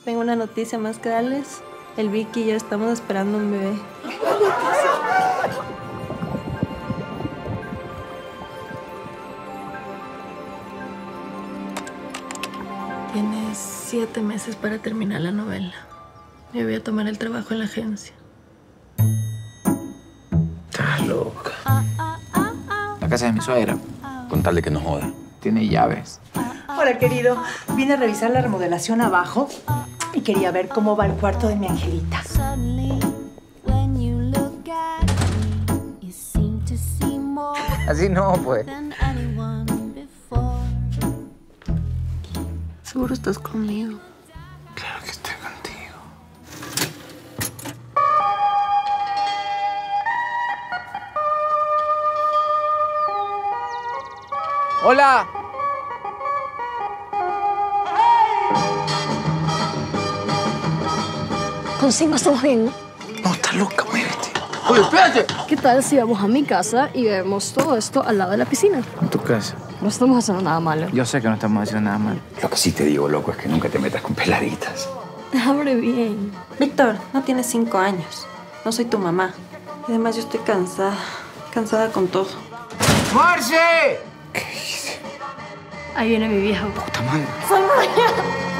Tengo una noticia más que darles. El Vicky y yo estamos esperando un bebé. Tienes 7 meses para terminar la novela. Yo voy a tomar el trabajo en la agencia. Estás loca. La casa de mi suegra, con tal de que no joda. Tiene llaves. Hola, querido. Vine a revisar la remodelación abajo y quería ver cómo va el cuarto de mi angelita. Así no, pues. Seguro estás conmigo. Claro que estoy contigo. ¡Hola! Con 5 estamos bien, ¿no? No, estás loca, muévete. ¡Oye, espérate! ¿Qué tal si vamos a mi casa y vemos todo esto al lado de la piscina? En tu casa. No estamos haciendo nada malo. Yo sé que no estamos haciendo nada mal. Lo que sí te digo, loco, es que nunca te metas con peladitas. Abre bien. Víctor, no tienes 5 años. No soy tu mamá. Y además yo estoy cansada. Cansada con todo. ¡Marce! Ahí viene mi vieja. ¡Puta madre! ¡Sonríe!